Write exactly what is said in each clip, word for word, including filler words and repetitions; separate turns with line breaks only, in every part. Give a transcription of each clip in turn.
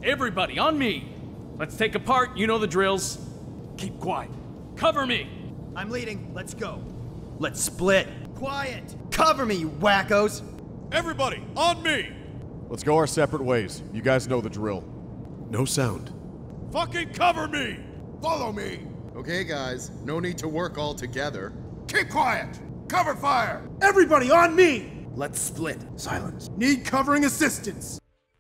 Everybody, on me! Let's take apart, you know the drills. Keep quiet. Cover me!
I'm leading, let's go. Let's split. Quiet! Cover me, you wackos!
Everybody, on me!
Let's go our separate ways. You guys know the drill.
No sound.
Fucking cover me!
Follow me! Okay, guys, no need to work all together.
Keep quiet! Cover fire!
Everybody on me!
Let's split.
Silence. Need covering assistance.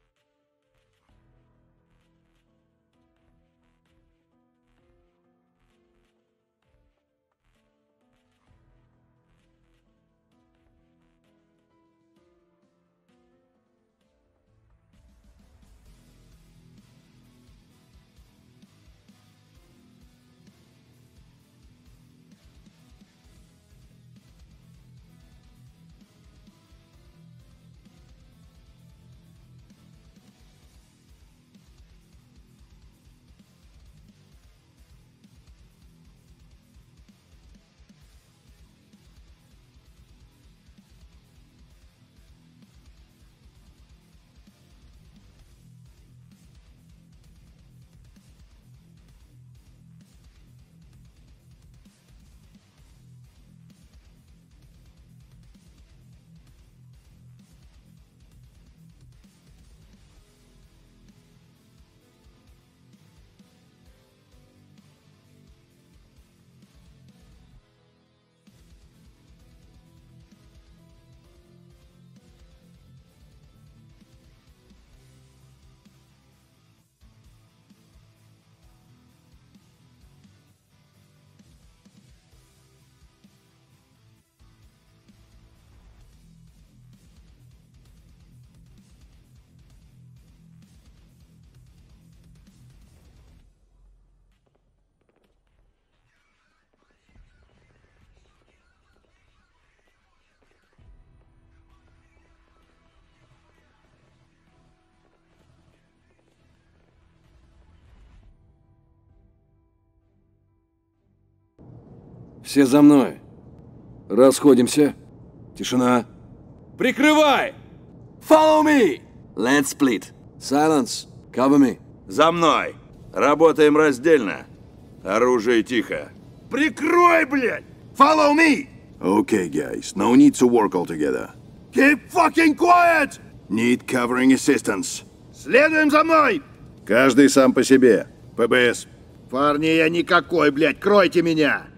Все за мной. Расходимся. Тишина. Прикрывай! Follow me! Let's split. Silence. Cover me.
За мной. Работаем раздельно. Оружие тихо. Прикрой, блядь! Follow me!
Okay, guys. No need to work all together.
Keep fucking quiet!
Need covering assistance.
Следуем за мной!
Каждый сам по себе.
ПБС. Парни, я никакой, блядь, кройте меня!